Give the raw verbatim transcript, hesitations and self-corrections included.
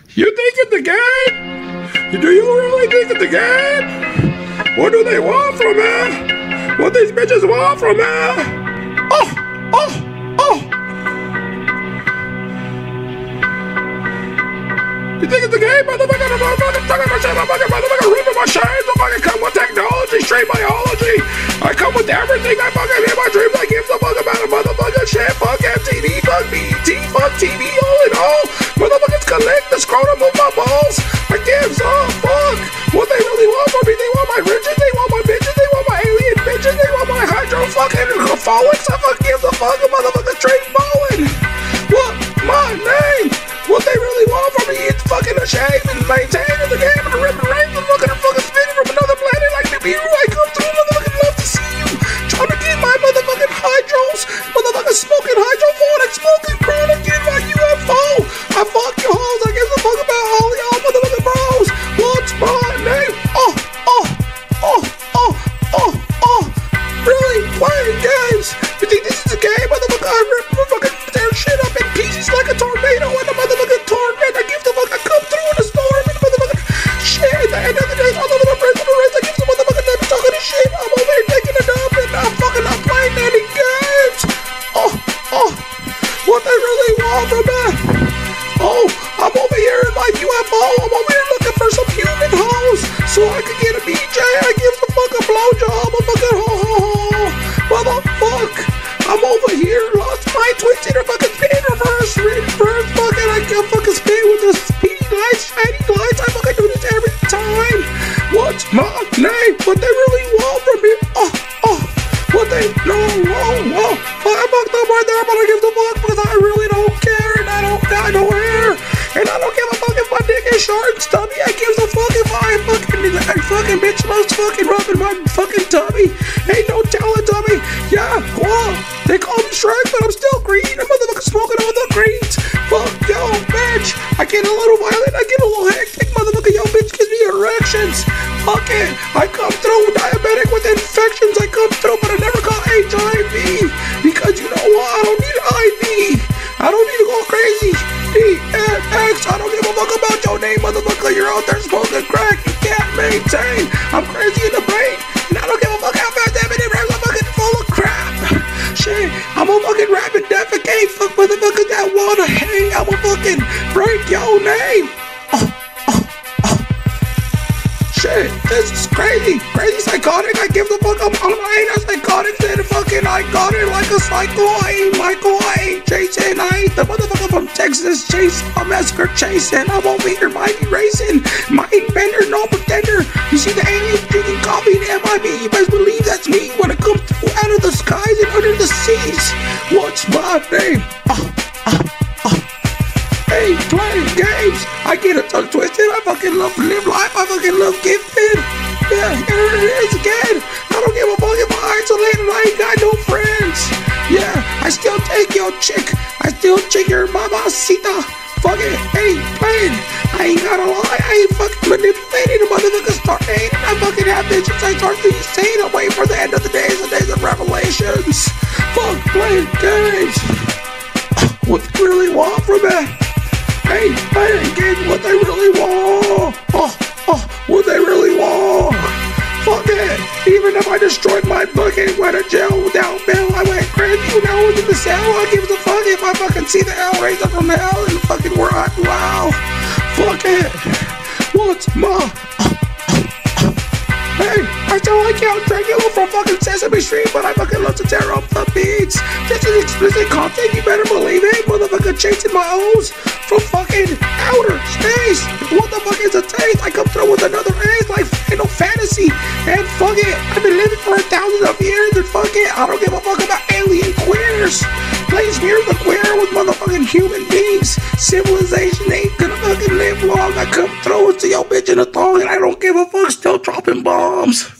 You think it's the game? Do you really think it's the game? What do they want from me? What these bitches want from me? Oh, oh. You think it's the game, motherfucker? I'm motherfucking talking about shit. I'm fucking motherfucking ripping my shades. I fucking come with technology, straight biology. I come with everything. I fucking in my dreams. I give a fuck about a motherfucking shit. Fuck M T V, fuck B E T, fuck T V, all in all. Motherfuckers collect the scrotum of my balls. I give a fuck what they really want from me. They want my riches, they want my bitches, they want my alien bitches, they want my hydro fucking folics. I fuck give a fuck a motherfucking straight falling. What my name? What they really want from me is fucking a shame and maintaining the game and the rip and rain and looking at fucking spinning from another planet like the Nibiru. I come through, motherfucking love to see you. Trying to get my motherfucking hydros, motherfucking smoking hydrophonic, smoking chronic, get my U F O. I fuck your hoes, I give a fuck about all y'all motherfucking bros. What's my name? Oh, oh, oh, oh, oh, oh. Really? Playing games? You think this is a game, motherfucker? I rip motherfucking tear shit up in pieces like a tornado and a motherfucking torment. I give the fuck, I come through in a storm and motherfucking shit. At the end of the day, all over the rest of the rest, I give the motherfucking never talking to shit. I'm over here taking it up and I'm fucking not playing any games. Oh, oh, what they really want from me? Oh, I'm over here in my U F O. I'm over here looking for some human hoes so I can get a B J. I give the fuck a blowjob. I'm fucking ho ho ho. Motherfuck. I'm over here, lost my twitch in a fucking spin reverse, reverse fucking, I can fucking spin with the speedy lights, shiny lights, I fucking do this every time. What's my name? What they really want from me? Oh, oh, what they, no, whoa, whoa, I fucked up right there, but I give the fuck because I really don't care, and I don't got no hair, and I don't give a fuck if my dick is short and stubby, I give a fuck if I fucking, I fucking bitch loves fucking rubbing my fucking tummy, ain't no telling tummy, yeah, whoa. They call me Shrek, but I'm still green. I'm motherfucking smoking all the greens. Fuck yo, bitch. I get a little violent. I get a little hectic. Motherfucker, yo, bitch gives me erections. Fuck it. I come through diabetic with infections. I come through, but I never got H I V. Because you know what? I don't need an I V. I don't need to go crazy. D N X. I don't give a fuck about your name, motherfucker. You're out there smoking crack. You can't maintain. I'm crazy in the brain. And I don't give a fuck how fast that minute I'm fucking full of crap. Shit, I'm a fucking rapping defecate. Fuck motherfuckers that wanna hang. I'm a fucking break your name. Oh, oh, oh. Shit, this is crazy. Crazy psychotic. I give the fuck up. I'm I ain't a psychotic. Then fucking I got it like a psycho. I ain't Michael. I ain't Jason. I ain't the motherfucker from Texas. Chase. I'm Esker chasing. I'm over here mighty racing. Mighty bender, no pretender. You see the aliens drinking coffee and M I B. You best believe that's me when it comes through out of the skies and under the seas. What's my name? Oh, oh, oh. Hey, playing games. I get a tongue twisted. I fucking love to live life. I fucking love gifted. Yeah, here it is again. I don't give a fuck if I'm isolated. I ain't got no friends. Yeah, I still take your chick. I still chick your mamacita. Fuck it, ain't playing. I ain't gotta lie. I ain't fucking manipulating. The motherfucker start hating. I fucking have bitches. I start to insane. I'm waiting for the end of the days, the days of revelations. Fuck playing games. What they really want from me? Hey, playing games. What they really want? Oh, oh, what they really want? Fuck it. Even if I destroyed my fucking went to jail without bail, I went crazy when I was in the cell. I give a fuck if I fucking see the hell raised up from hell and fucking where I wow. Fuck it. What's my Hey, I still like Count Dracula from fucking Sesame Street, but I fucking love to tear up the beats. This is explicit content, you better believe it. Motherfucker chasing my O's from fucking outer space. What the fuck is a taste? I come through with another ace like Final Fantasy. And fuck it, I've been living for a thousand of years and fuck it, I don't give a fuck about alien queers. Place here the queer with motherfucking human beings. Civilization ain't gonna fucking live long. I come through to your bitch in a thong and I don't give a fuck, still dropping bombs.